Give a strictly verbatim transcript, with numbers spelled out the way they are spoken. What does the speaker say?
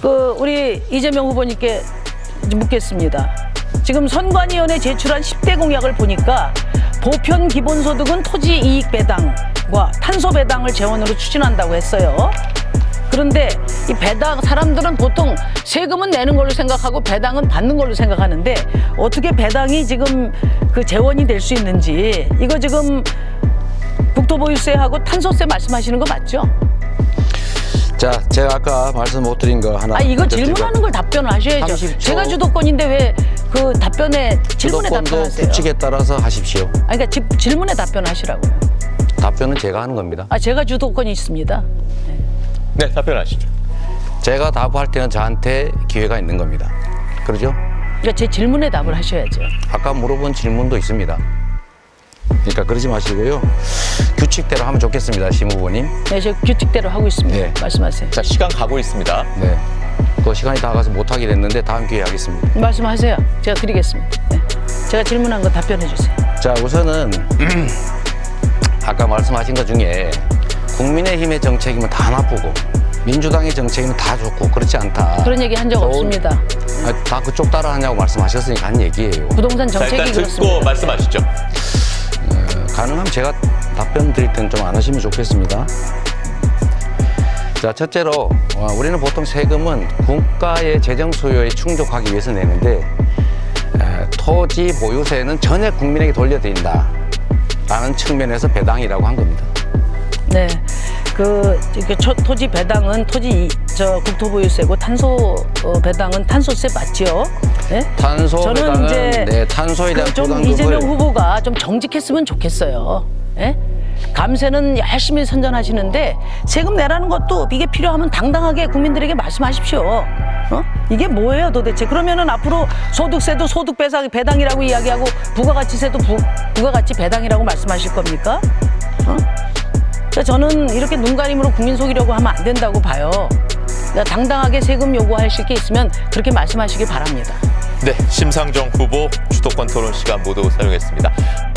그 우리 이재명 후보님께 묻겠습니다. 지금 선관위원회 제출한 십 대 공약을 보니까 보편 기본소득은 토지 이익 배당과 탄소 배당을 재원으로 추진한다고 했어요. 그런데 이 배당, 사람들은 보통 세금은 내는 걸로 생각하고 배당은 받는 걸로 생각하는데 어떻게 배당이 지금 그 재원이 될 수 있는지, 이거 지금 국토보유세하고 탄소세 말씀하시는 거 맞죠? 자, 제가 아까 말씀 못 드린 거 하나. 아, 이거 질문하는 걸 답변을 하셔야죠. 삼십 초. 제가 주도권인데 왜 그 답변에, 질문에 답변하세요? 규칙에 따라서 하십시오. 아니, 그러니까 지, 질문에 답변하시라고요. 답변은 제가 하는 겁니다. 아, 제가 주도권이 있습니다. 네, 네, 답변하시죠. 제가 답할 때는 저한테 기회가 있는 겁니다. 그러죠? 그러니까 제 질문에 답을 하셔야죠. 아까 물어본 질문도 있습니다. 그러니까 그러지 마시고요. 규칙대로 하면 좋겠습니다, 심 후보님. 네, 제가 규칙대로 하고 있습니다. 네. 말씀하세요. 자, 시간 가고 있습니다. 네. 그 시간이 다 가서 못하게 됐는데 다음 기회에 하겠습니다. 말씀하세요. 제가 드리겠습니다. 네. 제가 질문한 거 답변해 주세요. 자, 우선은 아까 말씀하신 것 중에 국민의힘의 정책이면 다 나쁘고 민주당의 정책이면 다 좋고 그렇지 않다. 그런 얘기 한 적 없습니다. 아, 다 그쪽 따라 하냐고 말씀하셨으니까 한 얘기예요. 부동산 자, 정책이 일단 듣고 그렇습니다. 말씀하시죠. 어, 가능하면 제가 답변 드릴 때는 좀 안 하시면 좋겠습니다. 자, 첫째로 어, 우리는 보통 세금은 국가의 재정 수요에 충족하기 위해서 내는데 에, 토지 보유세는 전액 국민에게 돌려드린다 라는 측면에서 배당이라고 한 겁니다. 네, 그 이렇게 초, 토지 배당은 토지 저 국토보유세고 탄소 어, 배당은 탄소세 맞죠? 네? 탄소 저는 배당은 이제 네, 탄소에 대한 그 좀 부담금을 이재명 후보가 좀 정직했으면 좋겠어요. 예? 감세는 열심히 선전하시는데 세금 내라는 것도 이게 필요하면 당당하게 국민들에게 말씀하십시오. 어? 이게 뭐예요 도대체? 그러면은 앞으로 소득세도 소득 배상, 배당이라고 이야기하고 부가가치세도 부, 부가가치 배당이라고 말씀하실 겁니까? 어? 그러니까 저는 이렇게 눈가림으로 국민 속이려고 하면 안 된다고 봐요. 그러니까 당당하게 세금 요구하실 게 있으면 그렇게 말씀하시기 바랍니다. 네, 심상정 후보 주도권 토론 시간 모두 사용했습니다.